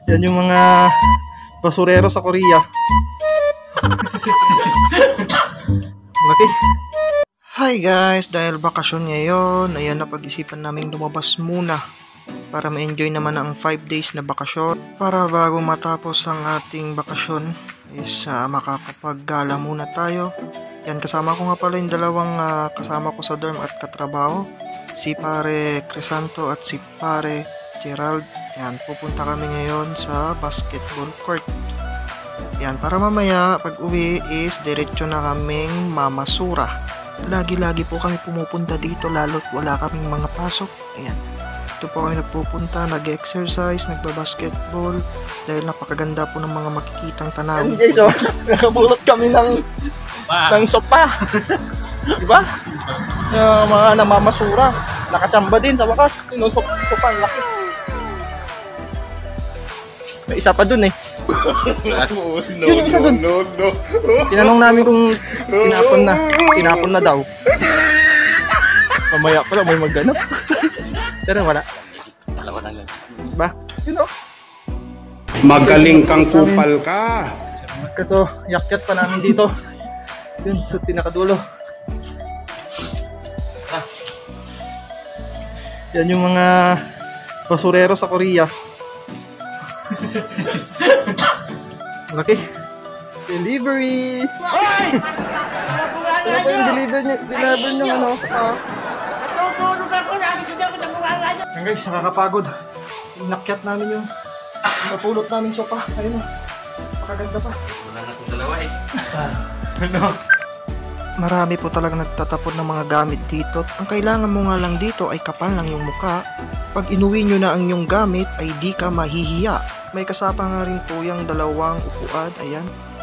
Yan yung mga basurero sa Korea. Laki. Hi guys, dahil bakasyon ngayon, ayan napag-isipan naming lumabas muna para ma-enjoy naman ang 5 days na bakasyon. Para bago matapos ang ating bakasyon is makakapaggala muna tayo. Yan, kasama ko nga pala yung dalawang kasama ko sa dorm at katrabaho, si pare Crisanto at si pare Gerald. Yan, pupunta kami ngayon sa basketball court. Yan, para mamaya pag uwi is diretso na kaming mamasura. Lagi-lagi po kami pumupunta dito lalo't wala kaming mga pasok. Ayan, ito po kami nagpupunta, nag-exercise, nagbabasketball dahil napakaganda po ng mga makikitang tanawin. Okay, so nakabulot kami ng sopa. Diba? Mga namamasura. Nakachamba din sa wakas. Yung sopa, ang laki. May isa pa dun eh. Yun yung isa dun. Tinanong namin kung tinapon na daw. Mamaya pala may magganap. Pero wala. Diba? Yun o. Magaling kang kupal ka. Kaso yakyat pa namin dito. Yun sa pinakadulo. Yan yung mga basurero sa Korea. Laki. Delivery. Ano ba yung deliver nyo ano sa pa? Yan guys, nakakapagod. Inakyat namin yung napulot namin sopa. Ayun o. Makaganda pa. Wala na itong dalawa eh. Ano? Marami po talaga nagtatapon ng mga gamit dito. Ang kailangan mo nga lang dito ay kapal lang yung muka. Pag inuwi nyo na ang yung gamit ay di ka mahihiya. May kasapa nga rin po yung dalawang upuan. Ayan.